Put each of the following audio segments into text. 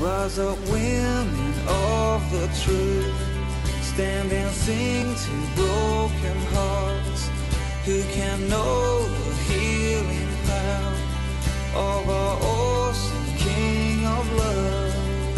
Rise up, women of the truth, stand and sing to broken hearts, who can know the healing power of our awesome King of love.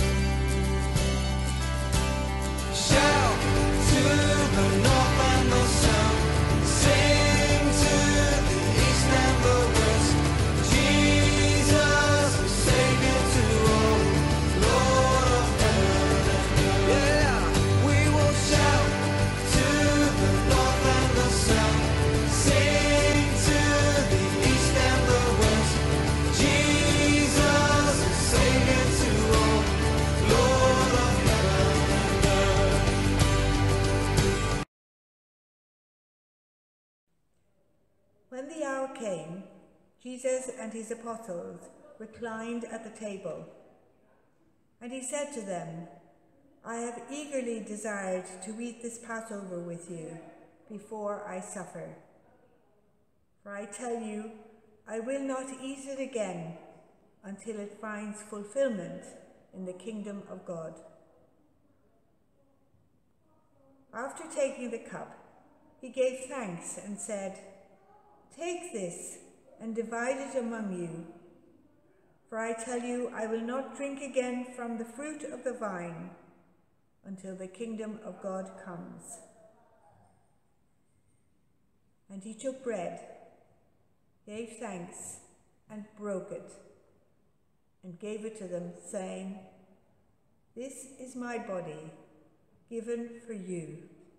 Shout to the north and the south, sing to the east and the west, Jesus is Savior to all, Lord of heaven and earth. Yeah, we will shout to the north and the south, sing to the east and the west, Jesus is Savior to all, Lord of heaven and earth. When the hour came, Jesus and his apostles reclined at the table. And he said to them, I have eagerly desired to eat this Passover with you before I suffer. For I tell you, I will not eat it again until it finds fulfillment in the kingdom of God. After taking the cup, he gave thanks and said, Take this and divide it among you. For I tell you, I will not drink again from the fruit of the vine until the kingdom of God comes. And he took bread, gave thanks, and broke it, and gave it to them, saying, This is my body, given for you.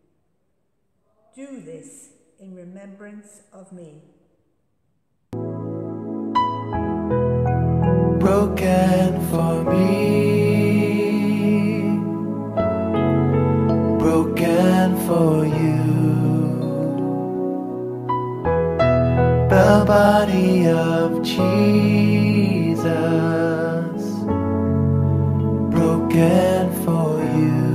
Do this in remembrance of me. Broken for me, broken for you, the body of Jesus, broken for you.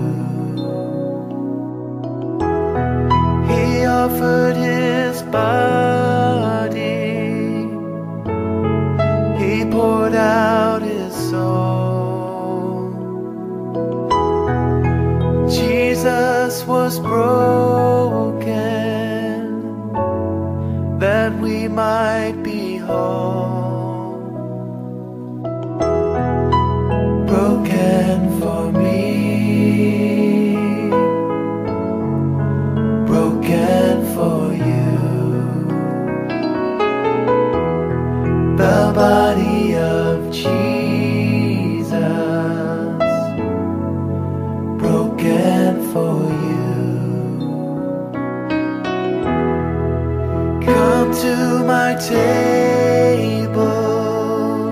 He offered his body, he poured out his soul. Jesus was broken that we might be whole. Broken for me, broken for you, the body of Jesus, broken for you. Come to my table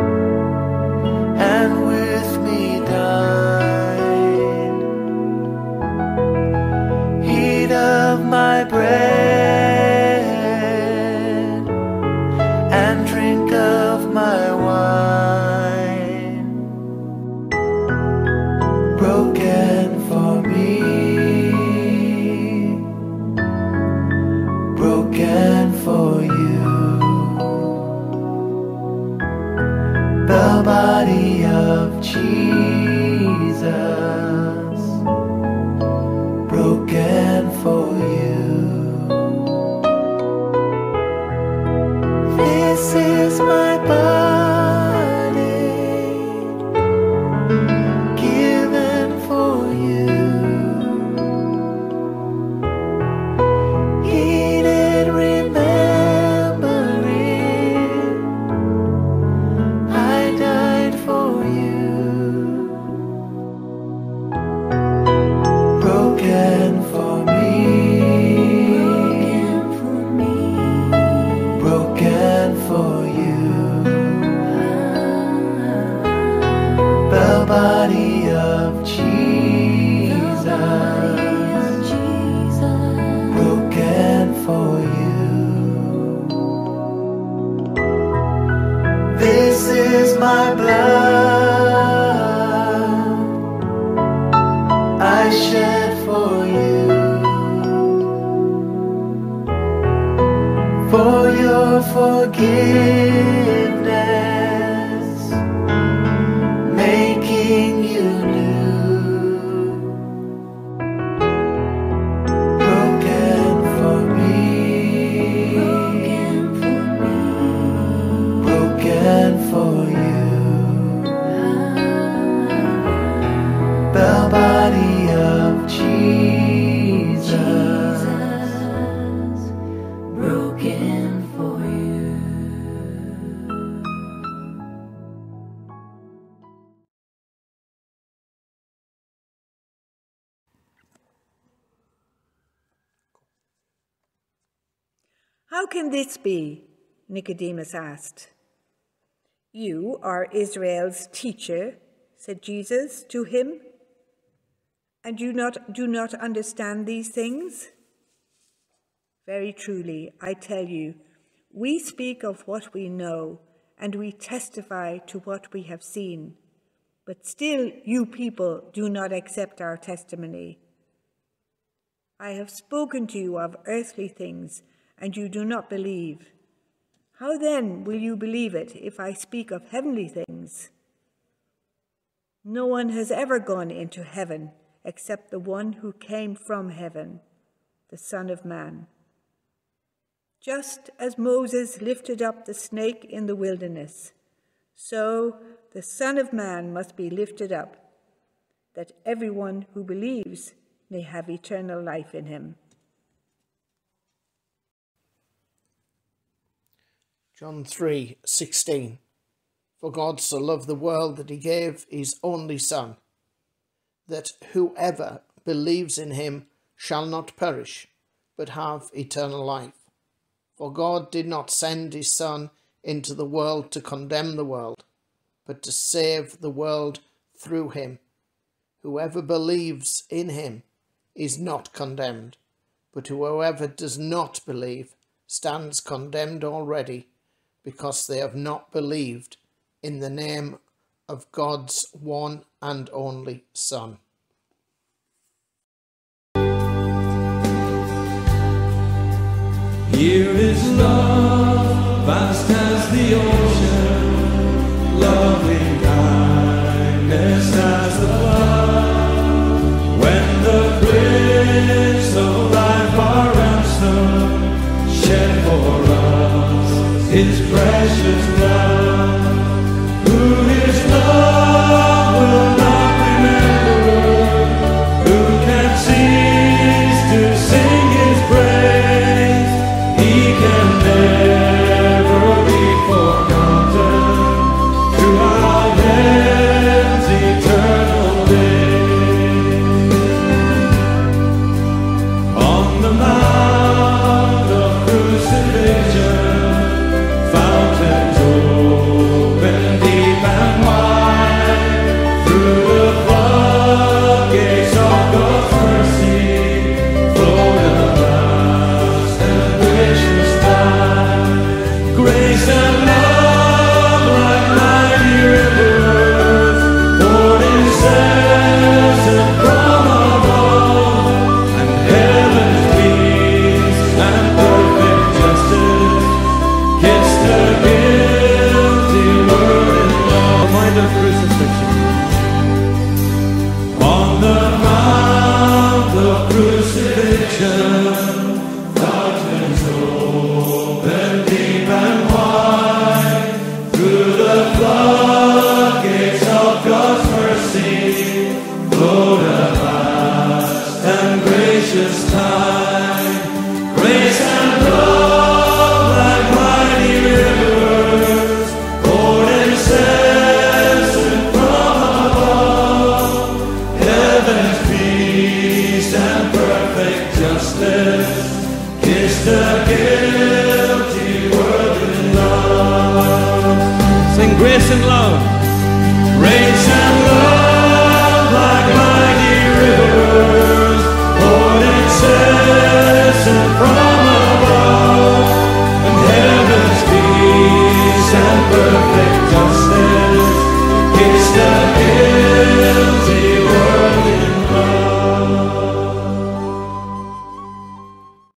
and with me dine. Eat of my bread and drink of my wine. Broken for me, broken for you, the body of Jesus, broken for you. This is my body, given for you. Eat it, remembering I died for you. Broken for me, broken for you, the body of Jesus, broken for you. This is my blood I shed for you, for your forgiveness, making "How can this be?" Nicodemus asked. "You are Israel's teacher," said Jesus to him, "and you do not understand these things? Very truly, I tell you, we speak of what we know, and we testify to what we have seen. But still you people do not accept our testimony. I have spoken to you of earthly things, and you do not believe. How then will you believe it if I speak of heavenly things? No one has ever gone into heaven except the one who came from heaven, the Son of Man. Just as Moses lifted up the snake in the wilderness, so the Son of Man must be lifted up, that everyone who believes may have eternal life in him." John 3:16. For God so loved the world that he gave his only Son, that whoever believes in him shall not perish, but have eternal life. For God did not send his Son into the world to condemn the world, but to save the world through him. Whoever believes in him is not condemned, but whoever does not believe stands condemned already, because they have not believed in the name of God's one and only Son. Here is love, vast as the ocean, loving kindness as the flood. When the Prince of Life, our ransom, shed for us his precious blood, who his love will not remember, who can cease to sing his praise. He can never be forgotten throughout heaven's eternal day. On the mount of crucifixion, fountains open deep and wide. Through the floodgates of God's mercy flowed a vast and gracious tide. Grace and love like mighty rivers poured incessant from above, and heaven's peace and perfect justice kissed the guilty world in love. Mind of crucifixion. On the mount of crucifixion, fountains open deep and wide. Through the floodgates of God's mercy flowed a vast and gracious tide. Grace and love like mighty rivers poured incessant from above. Heaven's peace and perfect justice kissed the guilty world in love. Sing grace and love.